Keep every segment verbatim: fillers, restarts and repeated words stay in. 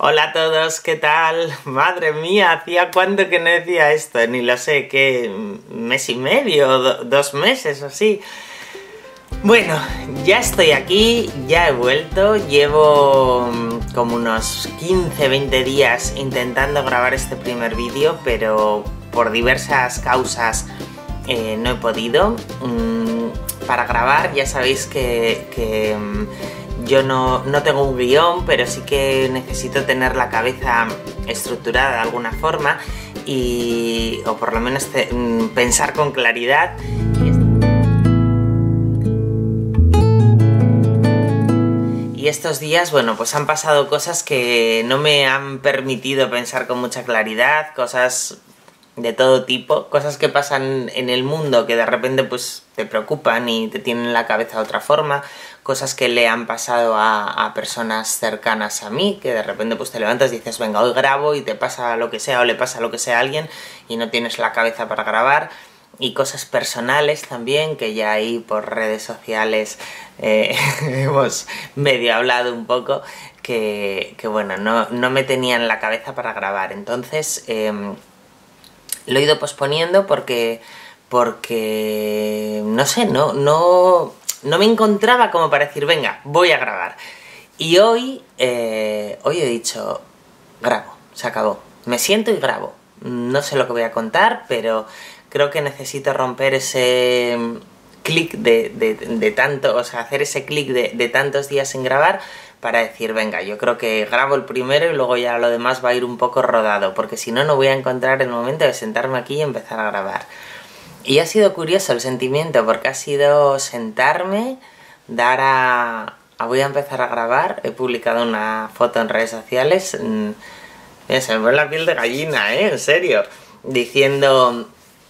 Hola a todos, ¿qué tal? Madre mía, ¿hacía cuánto que no decía esto? Ni lo sé, ¿qué? ¿Mes y medio? Do- ¿Dos meses o así? Bueno, ya estoy aquí, ya he vuelto, llevo mm, como unos quince veinte días intentando grabar este primer vídeo, pero por diversas causas eh, no he podido. Mm, para grabar ya sabéis que... que mm, yo no, no tengo un guión, pero sí que necesito tener la cabeza estructurada de alguna forma y, o por lo menos te, pensar con claridad. Y estos días, bueno, pues han pasado cosas que no me han permitido pensar con mucha claridad, cosas de todo tipo, cosas que pasan en el mundo que de repente pues te preocupan y te tienen la cabeza de otra forma, cosas que le han pasado a, a personas cercanas a mí, que de repente pues te levantas y dices, venga, hoy grabo, y te pasa lo que sea o le pasa lo que sea a alguien y no tienes la cabeza para grabar. Y cosas personales también, que ya ahí por redes sociales eh, hemos medio hablado un poco, que, que bueno, no, no me tenían la cabeza para grabar. Entonces eh, lo he ido posponiendo porque, porque no sé, no, no, no me encontraba como para decir, venga, voy a grabar. Y hoy, eh, hoy he dicho, grabo, se acabó. Me siento y grabo. No sé lo que voy a contar, pero creo que necesito romper ese clic de, de, de tanto, o sea, hacer ese clic de, de tantos días sin grabar para decir, venga, yo creo que grabo el primero y luego ya lo demás va a ir un poco rodado, porque si no, no voy a encontrar el momento de sentarme aquí y empezar a grabar. Y ha sido curioso el sentimiento, porque ha sido sentarme, dar a... a voy a empezar a grabar, he publicado una foto en redes sociales, mira, se me pone la piel de gallina, ¿eh? En serio, diciendo...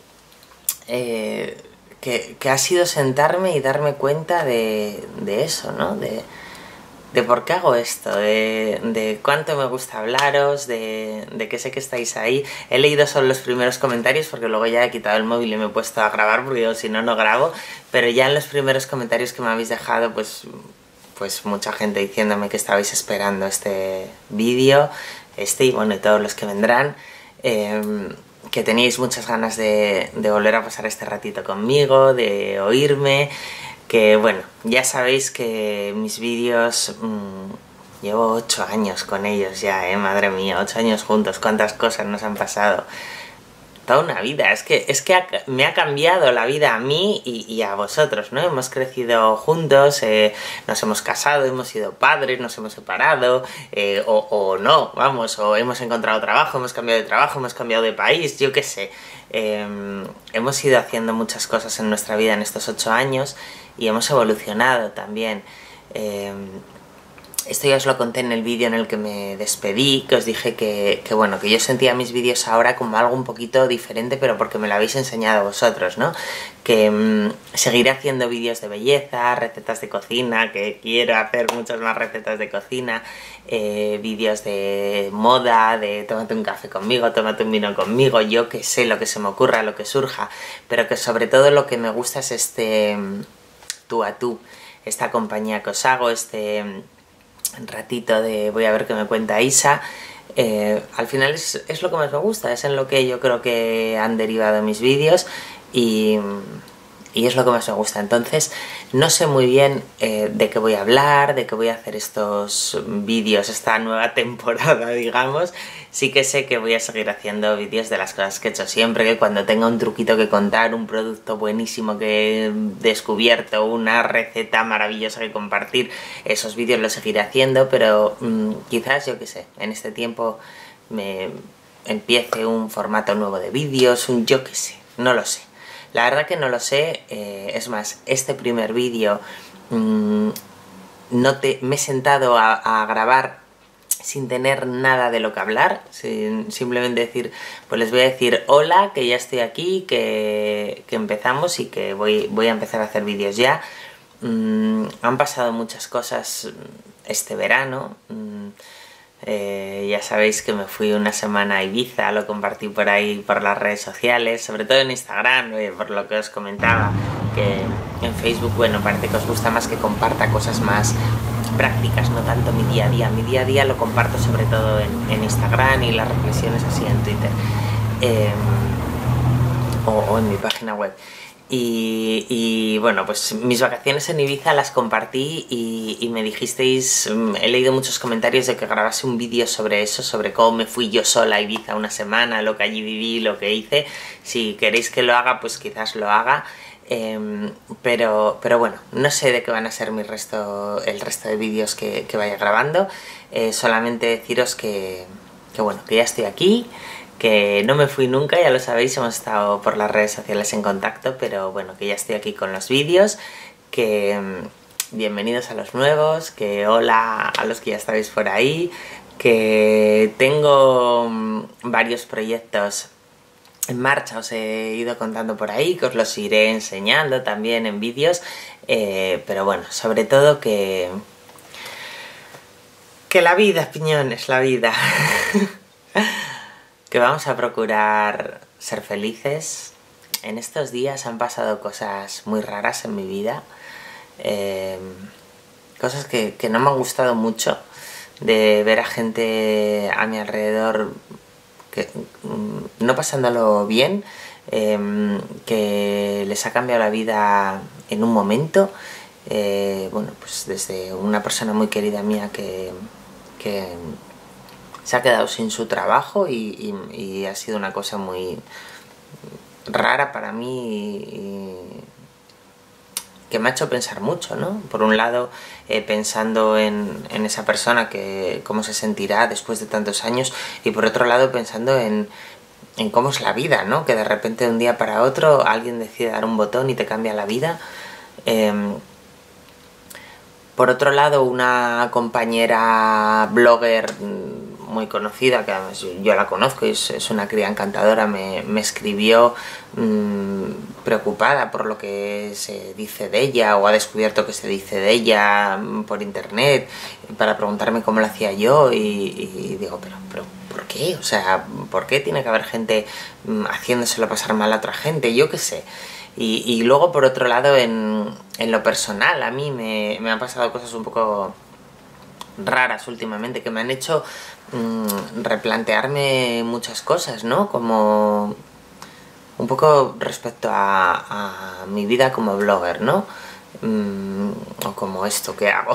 Eh, que, que ha sido sentarme y darme cuenta de, de eso, ¿no? De, de por qué hago esto, de, de cuánto me gusta hablaros, de, de que sé que estáis ahí. He leído solo los primeros comentarios porque luego ya he quitado el móvil y me he puesto a grabar porque yo, si no, no grabo. Pero ya en los primeros comentarios que me habéis dejado, pues, pues mucha gente diciéndome que estabais esperando este vídeo, este y bueno, y todos los que vendrán. Eh, que teníais muchas ganas de, de volver a pasar este ratito conmigo, de oírme, que bueno, ya sabéis que mis vídeos, mmm, llevo ocho años con ellos ya, eh, madre mía, ocho años juntos, cuántas cosas nos han pasado. Toda una vida, es que, es que ha, me ha cambiado la vida a mí y, y a vosotros, ¿no? Hemos crecido juntos, eh, nos hemos casado, hemos sido padres, nos hemos separado, eh, o, o no, vamos, o hemos encontrado trabajo, hemos cambiado de trabajo, hemos cambiado de país, yo qué sé. Eh, hemos ido haciendo muchas cosas en nuestra vida en estos ocho años y hemos evolucionado también. Eh, Esto ya os lo conté en el vídeo en el que me despedí, que os dije que, que bueno, que yo sentía mis vídeos ahora como algo un poquito diferente, pero porque me lo habéis enseñado vosotros, ¿no? Que mmm, seguiré haciendo vídeos de belleza, recetas de cocina, que quiero hacer muchas más recetas de cocina, eh, vídeos de moda, de tómate un café conmigo, tómate un vino conmigo, yo que sé, lo que se me ocurra, lo que surja, pero que sobre todo lo que me gusta es este tú a tú, esta compañía que os hago, este... ratito de voy a ver qué me cuenta Isa. Eh, al final es, es lo que más me gusta, es en lo que yo creo que han derivado mis vídeos y, y es lo que más me gusta. Entonces no sé muy bien eh, de qué voy a hablar, de qué voy a hacer estos vídeos, esta nueva temporada, digamos. Sí que sé que voy a seguir haciendo vídeos de las cosas que he hecho siempre, que cuando tenga un truquito que contar, un producto buenísimo que he descubierto, una receta maravillosa que compartir, esos vídeos los seguiré haciendo, pero mmm, quizás, yo qué sé, en este tiempo me empiece un formato nuevo de vídeos, un yo qué sé, no lo sé. La verdad que no lo sé, eh, es más, este primer vídeo mmm, no te, me he sentado a, a grabar sin tener nada de lo que hablar, sin simplemente decir, pues les voy a decir hola, que ya estoy aquí, que, que empezamos y que voy, voy a empezar a hacer vídeos ya. Mm, han pasado muchas cosas este verano. Mm, eh, ya sabéis que me fui una semana a Ibiza, lo compartí por ahí por las redes sociales, sobre todo en Instagram, eh, por lo que os comentaba, que en Facebook, bueno, parece que os gusta más que comparta cosas más prácticas, no tanto mi día a día. Mi día a día lo comparto sobre todo en, en Instagram y las reflexiones así en Twitter eh, o, o en mi página web. Y, y bueno, pues mis vacaciones en Ibiza las compartí y, y me dijisteis, he leído muchos comentarios de que grabase un vídeo sobre eso, sobre cómo me fui yo sola a Ibiza una semana, lo que allí viví, lo que hice. Si queréis que lo haga, pues quizás lo haga. Eh, pero, pero bueno, no sé de qué van a ser mi resto, el resto de vídeos que, que vaya grabando. Eh, solamente deciros que, que bueno, que ya estoy aquí, que no me fui nunca, ya lo sabéis, hemos estado por las redes sociales en contacto, pero bueno, que ya estoy aquí con los vídeos, que mmm, bienvenidos a los nuevos, que hola a los que ya estáis por ahí, que tengo mmm, varios proyectos en marcha, os he ido contando por ahí, que os los iré enseñando también en vídeos, eh, pero bueno, sobre todo que... que la vida, piñones, la vida... que vamos a procurar ser felices. En estos días han pasado cosas muy raras en mi vida, eh, cosas que, que no me han gustado mucho, de ver a gente a mi alrededor que, no pasándolo bien, eh, que les ha cambiado la vida en un momento, eh, bueno, pues desde una persona muy querida mía que... que se ha quedado sin su trabajo y, y, y ha sido una cosa muy rara para mí y, y que me ha hecho pensar mucho, ¿no? Por un lado, eh, pensando en, en esa persona, que cómo se sentirá después de tantos años, y por otro lado pensando en, en cómo es la vida, ¿no? Que de repente de un día para otro alguien decide dar un botón y te cambia la vida. Eh, por otro lado, una compañera blogger muy conocida, que además yo la conozco y es, es una cría encantadora, me, me escribió mmm, preocupada por lo que se dice de ella, o ha descubierto que se dice de ella mmm, por internet, para preguntarme cómo lo hacía yo, y, y digo, pero, pero ¿por qué? O sea, ¿por qué tiene que haber gente mmm, haciéndoselo pasar mal a otra gente? Yo qué sé. Y, y luego, por otro lado, en, en lo personal, a mí me, me han pasado cosas un poco raras últimamente, que me han hecho mmm, replantearme muchas cosas, ¿no? Como un poco respecto a, a mi vida como blogger, ¿no? Mm, o como esto que hago.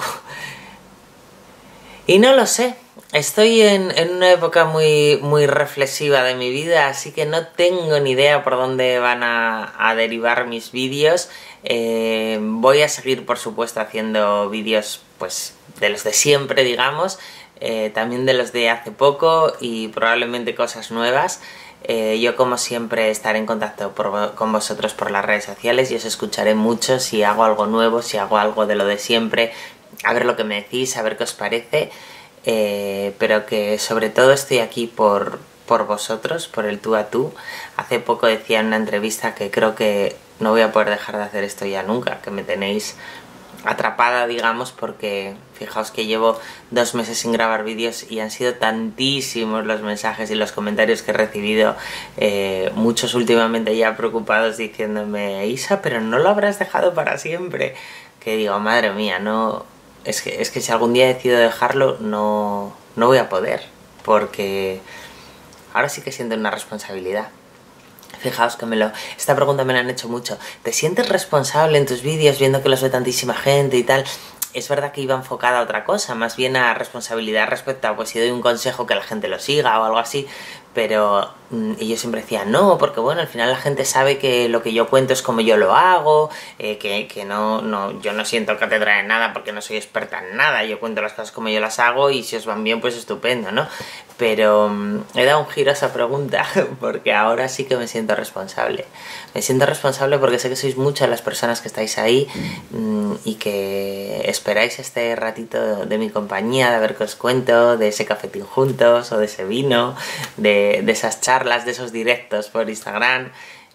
Y no lo sé, estoy en, en una época muy, muy reflexiva de mi vida, así que no tengo ni idea por dónde van a, a derivar mis vídeos. Eh, voy a seguir, por supuesto, haciendo vídeos pues de los de siempre, digamos, eh, también de los de hace poco y probablemente cosas nuevas. Eh, yo, como siempre, estaré en contacto por, con vosotros por las redes sociales y os escucharé mucho si hago algo nuevo, si hago algo de lo de siempre, a ver lo que me decís, a ver qué os parece, eh, pero que sobre todo estoy aquí por, por vosotros, por el tú a tú. Hace poco decía en una entrevista que creo que no voy a poder dejar de hacer esto ya nunca, que me tenéis atrapada, digamos, porque fijaos que llevo dos meses sin grabar vídeos y han sido tantísimos los mensajes y los comentarios que he recibido, eh, muchos últimamente ya preocupados diciéndome, Isa, pero no lo habrás dejado para siempre, que digo, madre mía, no, es que, es que si algún día decido dejarlo no, no voy a poder, porque ahora sí que siento una responsabilidad. Fijaos que me lo... Esta pregunta me la han hecho mucho. ¿Te sientes responsable en tus vídeos viendo que los ve tantísima gente y tal? Es verdad que iba enfocada a otra cosa, más bien a responsabilidad respecto a, pues, si doy un consejo, que la gente lo siga o algo así, pero y yo siempre decía no, porque bueno, al final la gente sabe que lo que yo cuento es como yo lo hago, eh, que, que no, no, yo no siento cátedra de nada porque no soy experta en nada, yo cuento las cosas como yo las hago y si os van bien, pues estupendo, ¿no? Pero um, he dado un giro a esa pregunta porque ahora sí que me siento responsable. Me siento responsable porque sé que sois muchas las personas que estáis ahí um, y que esperáis este ratito de mi compañía, de ver qué os cuento, de ese cafetín juntos o de ese vino, de, de esas charlas, de esos directos por Instagram.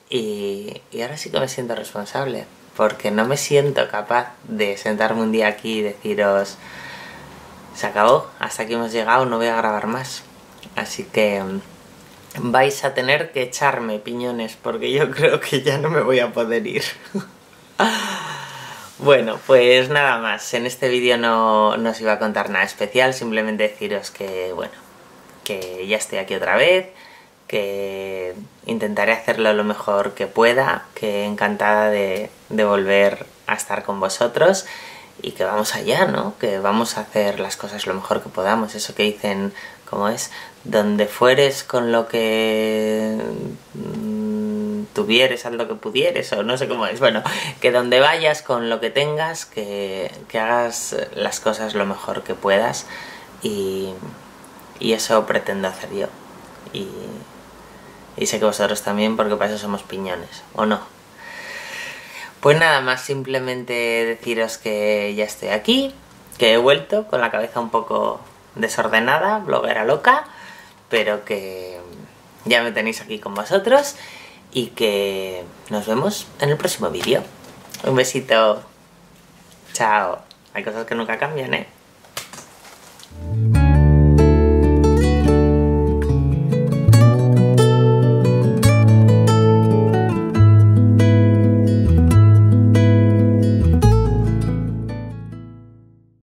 Y, y ahora sí que me siento responsable porque no me siento capaz de sentarme un día aquí y deciros se acabó, hasta aquí hemos llegado, no voy a grabar más. Así que vais a tener que echarme, piñones, porque yo creo que ya no me voy a poder ir. Bueno, pues nada más. En este vídeo no, no os iba a contar nada especial, simplemente deciros que, bueno, que ya estoy aquí otra vez, que intentaré hacerlo lo mejor que pueda, que encantada de, de volver a estar con vosotros y que vamos allá, ¿no? Que vamos a hacer las cosas lo mejor que podamos. Eso que dicen, ¿cómo es? Donde fueres con lo que mmm, tuvieres, haz lo que pudieres, o no sé cómo es. Bueno, que donde vayas con lo que tengas, que, que hagas las cosas lo mejor que puedas y, y eso pretendo hacer yo. Y, y sé que vosotros también, porque para eso somos piñones, ¿o no? Pues nada más, simplemente deciros que ya estoy aquí, que he vuelto con la cabeza un poco desordenada, bloguera loca, pero que ya me tenéis aquí con vosotros y que nos vemos en el próximo vídeo. Un besito. Chao. Hay cosas que nunca cambian, ¿eh?